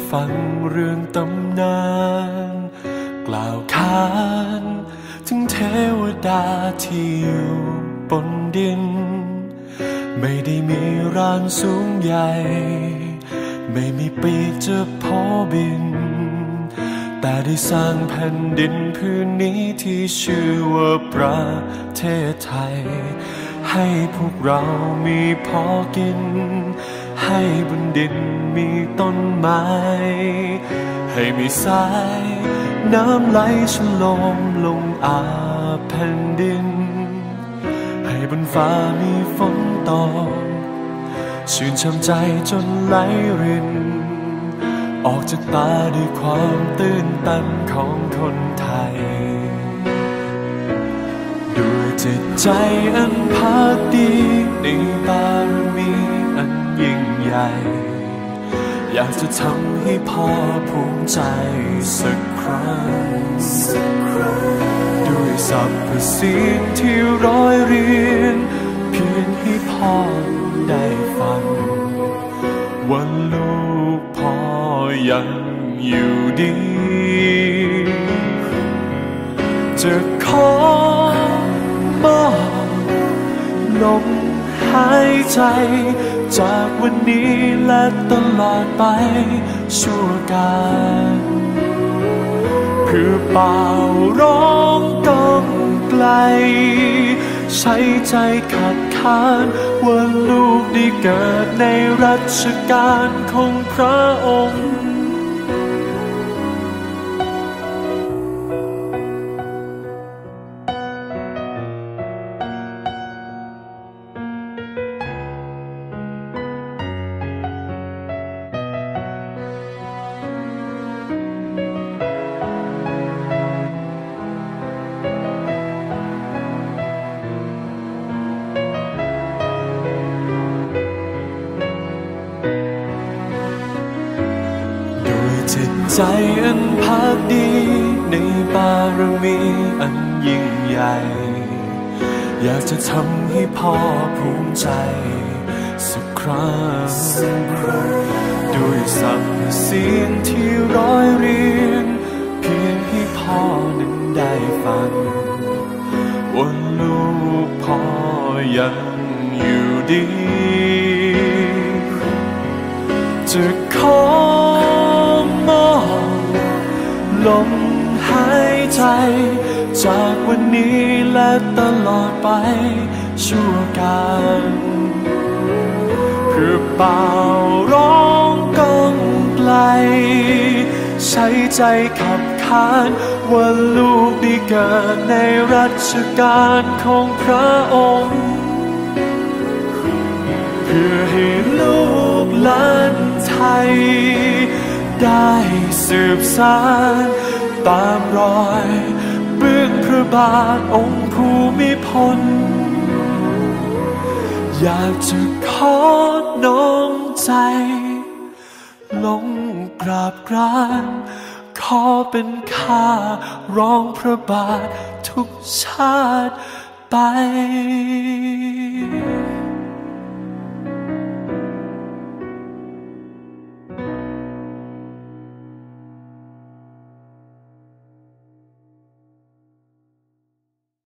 ฟังเรื่องตำนานกล่าวขานถึงเทวดาที่อยู่บนดินไม่ได้มีร่างสูงใหญ่ไม่มีปีกจะพอบินแต่ได้สร้างแผ่นดินพื้นนี้ที่ชื่อว่าประเทศไทยให้พวกเรามีพอกินให้บนดินมีต้นไม้ให้มีสายน้ำไหลฉลมลงอาบแผ่นดินให้บนฟ้ามีฝนตกชื่นช่ำใจจนไหลรินออกจากตาด้วยความตื้นตันของคนไทยด้วยจิตใจอันภักดีในบารมีอันยิ่งใหญ่อยากจะทำให้พ่อภูมิใจสักครั้งด้วยสรรพสิ่งที่ร้อยเรียงเพียงให้พ่อได้ฟังว่าลูกพ่อยังอยู่ดีจะขอมอบลมหายใจจากวันนี้และตลอดไปชั่วกาลเพื่อเป่าร้องก้องไกลใช้ใจขัดขานว่าลูกได้เกิดในรัชกาลของพระองค์จิตใจอันภักดีในบารมีอันยิ่งใหญ่อยากจะทำให้พ่อภูมิใจสักครั้งด้วยสรรพสิ่งที่ร้อยเรียงเพียงให้พ่อนั้นได้ฟังว่าลูกพ่อยังอยู่ดีจะขอลมหายใจจากวันนี้และตลอดไปชั่วกาลเพื่อเป่าร้องก้องไกลใช้ใจขับขานว่าลูกได้เกิดในรัชกาลของพระองค์เพื่อให้ลูกหลานไทยได้สืบสานตามรอยเบื้องพระบาทองค์ภูมิพลอยากจะขอน้อมใจลงกราบกรานขอเป็นข้ารองพระบาททุกชาติไป